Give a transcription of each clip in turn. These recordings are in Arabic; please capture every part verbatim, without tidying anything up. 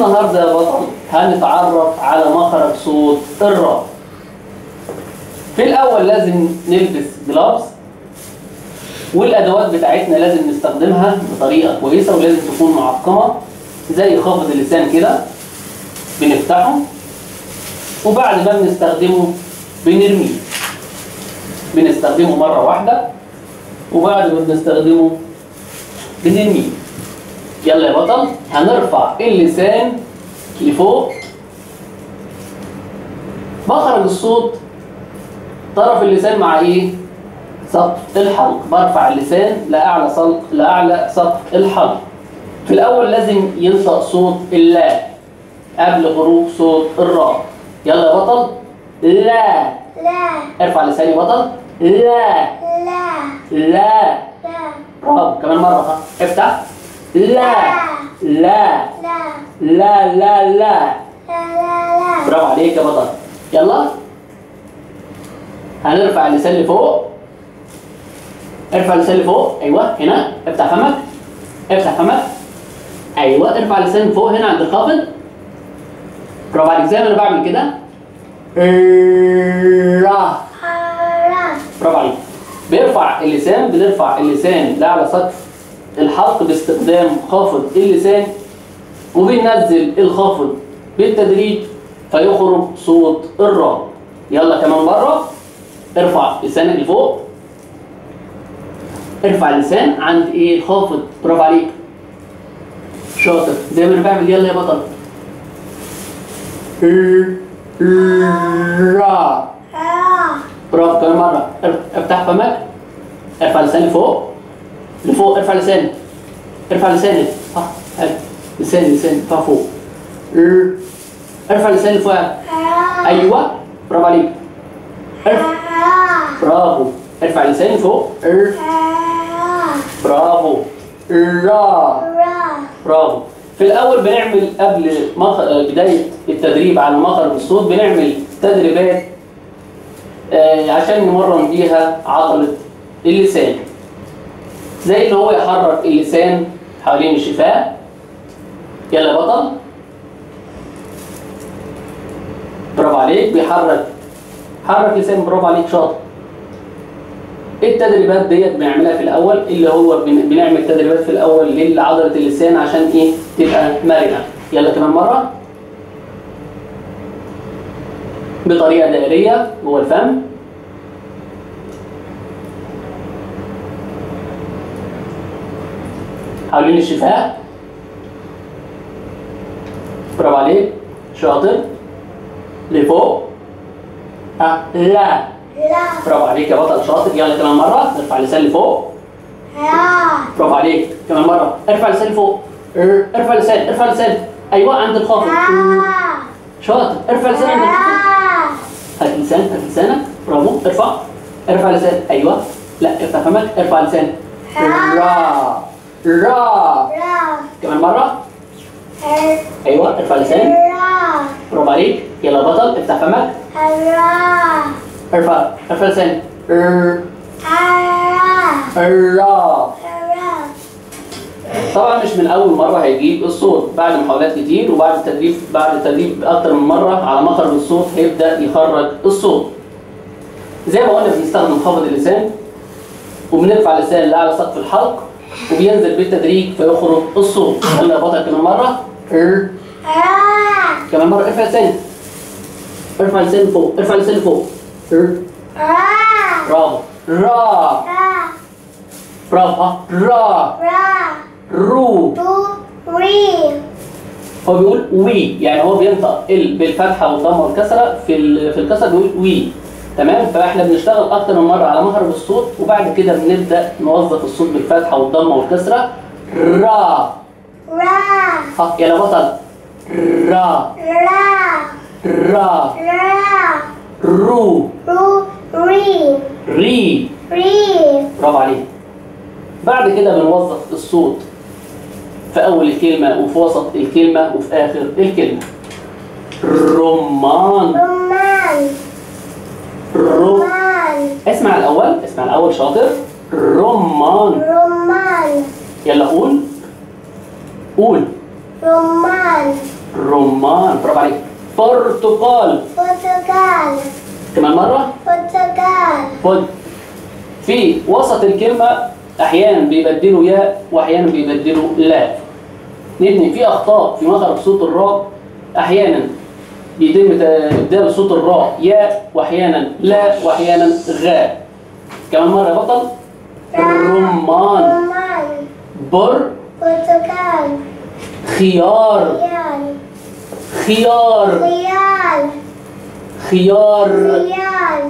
النهارده يا بطل هنتعرف على مخرج صوت الراء. في الأول لازم نلبس جلافز، والأدوات بتاعتنا لازم نستخدمها بطريقة كويسة ولازم تكون معقمة، زي خافض اللسان كده بنفتحه وبعد ما بنستخدمه بنرميه. بنستخدمه مرة واحدة وبعد ما بنستخدمه بنرميه. يلا يا بطل هنرفع اللسان لفوق. مخرج الصوت طرف اللسان مع ايه؟ سقف الحلق. برفع اللسان لأعلى سقف لأعلى سقف الحلق. في الأول لازم ينطق صوت اللا قبل خروج صوت الراء. يلا يا بطل لا. لا. ارفع لساني يا بطل. لا. لا. لا. لا. برافو. كمان مرة ها. افتح. لا. لا. لا. لا لا لا. لا. لا. برافو عليك يا بطل. يلا هنرفع اللسان لفوق. ارفع اللسان لفوق. ايوه هنا. افتح فمك. افتح فمك. ايوه ارفع اللسان لفوق هنا عند الخافض. برافو عليك زي ما انا بعمل كده. را. برافو عليك. بيرفع اللسان بنرفع اللسان لاعلى سقف الحلق باستخدام خافض اللسان، وبننزل الخافض بالتدريج فيخرج صوت الراء. يلا كمان مرة. ارفع لسانك لفوق. ارفع اللسان عند ايه؟ الخافض. برافو عليك. شاطر زي ما انا بعمل. يلا يا بطل. را. برافو. كمان مرة. افتح فمك. ارفع لسانك لفوق. لفوق. ارفع لسانك. ارفع لسانك. اه لساني لساني ارفع فوق. ارفع لسانك لفوق. ايوه برافو عليك. ارفع. برافو. ارفع لساني فوق. برافو. را. برافو. في الأول بنعمل قبل مخ... بداية التدريب على مخرج الصوت بنعمل تدريبات آه عشان نمرن بيها عضلة اللسان، زي اللي هو يحرك اللسان حوالين الشفاه. يلا يا بطل. برافو عليك. بيحرك حرك لسان. برافو عليك شاطر. التدريبات ديت بنعملها في الاول، اللي هو بنعمل تدريبات في الاول لعضله اللسان عشان ايه؟ تبقى مرنه. يلا كمان مره. بطريقه دائريه جوه الفم. حوالين الشفاه. برافو عليك شاطر. لفوق. ها لا. لا. برافو عليك يا بطل شاطر. يلا كمان مرة. ارفع اللسان لفوق. برافو عليك. كمان مرة. ارفع اللسان لفوق. ارفع اللسان. ارفع اللسان. ايوه عند الخافض. شاطر. ارفع اللسان عند الخافض. هات لسان. هات لسانك. برافو. ارفع. ارفع اللسان. ايوه. لا افتح فمك. ارفع اللسان. را. را. كمان مرة. ايوه ارفع اللسان. برافو عليك. يلا يا بطل افتح فمك. ارفع. ارفع لسان. را. طبعا مش من اول مره هيجيب الصوت، بعد محاولات كتير وبعد التدريب بعد التدريب اكتر من مره على مخرج الصوت هيبدا يخرج الصوت. زي ما قلنا بنستخدم خافض اللسان وبنرفع اللسان لاعلى سقف الحلق وبينزل بالتدريج فيخرج الصوت. يلا يا بطل كمان مره. كمان مره. ارفع لسانك. ارفع لسانك فوق. ارفع لسانك فوق. برافو. را. برافو. ها را. رو. هو بيقول وي، يعني هو بينطق ال بالفتحه والضمه والكسره. في في الكسر بيقول وي. تمام. فاحنا بنشتغل اكتر من مره على مخرج الصوت وبعد كده بنبدا نوظف الصوت بالفتحه والضمه والكسره. را. ها يلا بطل. را. را. رو. ري. برافو عليك. بعد كده بنوظف الصوت في أول الكلمة وفي وسط الكلمة وفي آخر الكلمة. رمان. رمان. اسمع الأول. اسمع الأول شاطر. رمان. رمان. يلا قول. قول. رمان. رمان، برافو عليك. برتقال، برتقال كمان مرة. برتقال خد. في وسط الكلمة أحيانا بيبدلوا ياء وأحيانا بيبدلوا لا. نبني في أخطاء في مخرج صوت الراء، أحيانا بيتم إبدال صوت الراء ياء وأحيانا لا وأحيانا غاء. كمان مرة يا بطل. رمان، رمان بر، برتقال خيار، خيال خيار، خيال خيار. خيال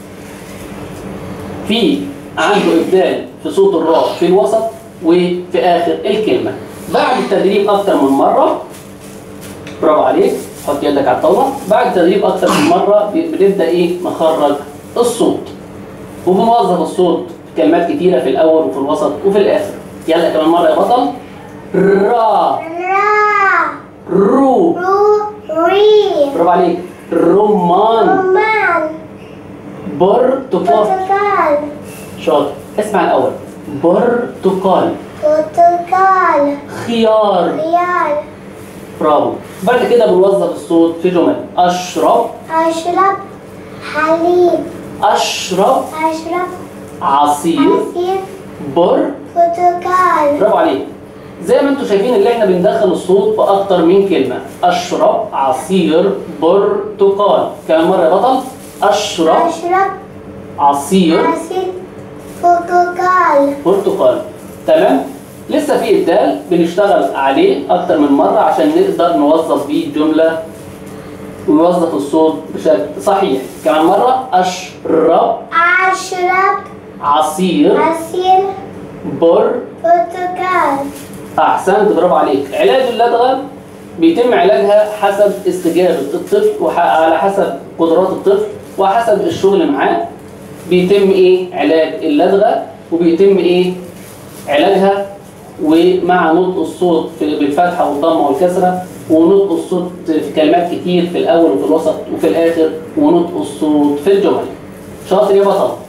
في عنده إبدال في صوت الراء في الوسط وفي آخر الكلمة. بعد التدريب أكتر من مرة، برافو عليك، حط يدك على الطاولة. بعد التدريب أكتر من مرة بنبدأ إيه نخرج الصوت، وبنوظف الصوت في كلمات كتيرة في الأول وفي الوسط وفي الآخر. يلا كمان مرة يا بطل. را، را رو، رو ري برافو عليك. رمان، رمان برتقال، برتقال شاطر. اسمع الأول. برتقال، برتقال خيار، خيال برافو. بعد كده بنوظف الصوت في جمل. أشرب، أشرب حليب أشرب أشرب عصير، عصير بر، برتقال برافو عليك. زي ما انتم شايفين اللي احنا بندخل الصوت في أكتر من كلمة. أشرب عصير برتقال. كمان مرة يا بطل. أشرب أشرب عصير عصير برتقال برتقال. تمام. لسه في إبدال بنشتغل عليه أكتر من مرة عشان نقدر نوظف بيه الجملة ونوظف الصوت بشكل صحيح. كمان مرة. أشرب أشرب عصير عصير بر. برتقال أحسنت، برافو عليك. علاج اللدغة بيتم علاجها حسب استجابة الطفل وعلى حسب قدرات الطفل وحسب الشغل معاه. بيتم إيه علاج اللدغة وبيتم إيه علاجها، ومع نطق الصوت بالفتحة والضمة والكسرة، ونطق الصوت في كلمات كتير في الأول وفي الوسط وفي الآخر، ونطق الصوت في الجمل. شاطر يا بطل.